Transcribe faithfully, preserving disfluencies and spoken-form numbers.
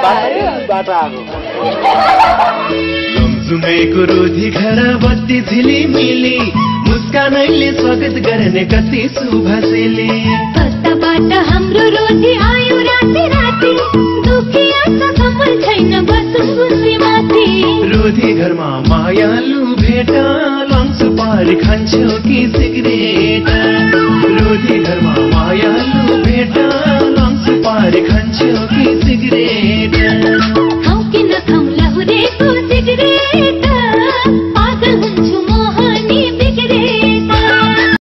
बाटो आएको लमजुङैको रोधी घर बत्ती झिलिमिली मुस्कानैले स्वागत गर्ने कति सुभासेली कताबाट हाम्रो रोधी आयो राति राति दुखियाको कमल छैन बसौँ खुसी माथि रोधी घरमा मायालु भेट लम्सु पारी खान्छौ कि सिगरेट रोधी घरमा मायालु भेट